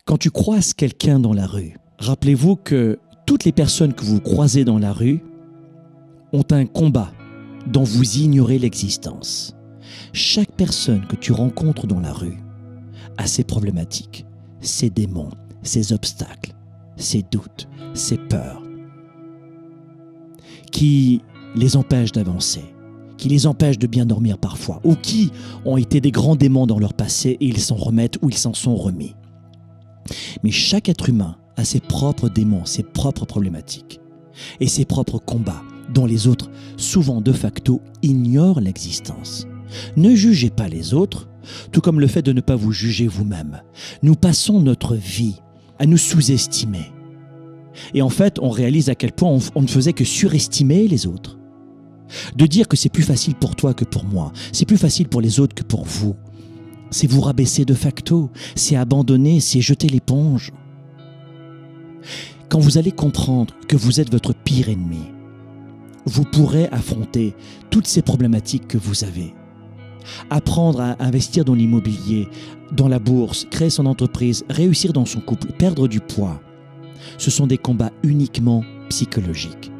Quand tu croises quelqu'un dans la rue, rappelez-vous que toutes les personnes que vous croisez dans la rue ont un combat dont vous ignorez l'existence. Chaque personne que tu rencontres dans la rue a ses problématiques, ses démons, ses obstacles, ses doutes, ses peurs, qui les empêchent d'avancer, qui les empêchent de bien dormir parfois, ou qui ont été des grands démons dans leur passé et ils s'en remettent ou ils s'en sont remis. Mais chaque être humain a ses propres démons, ses propres problématiques et ses propres combats dont les autres, souvent de facto, ignorent l'existence. Ne jugez pas les autres, tout comme le fait de ne pas vous juger vous-même. Nous passons notre vie à nous sous-estimer. Et en fait, on réalise à quel point on ne faisait que surestimer les autres. De dire que c'est plus facile pour toi que pour moi, c'est plus facile pour les autres que pour vous. C'est vous rabaisser de facto, c'est abandonner, c'est jeter l'éponge. Quand vous allez comprendre que vous êtes votre pire ennemi, vous pourrez affronter toutes ces problématiques que vous avez. Apprendre à investir dans l'immobilier, dans la bourse, créer son entreprise, réussir dans son couple, perdre du poids. Ce sont des combats uniquement psychologiques.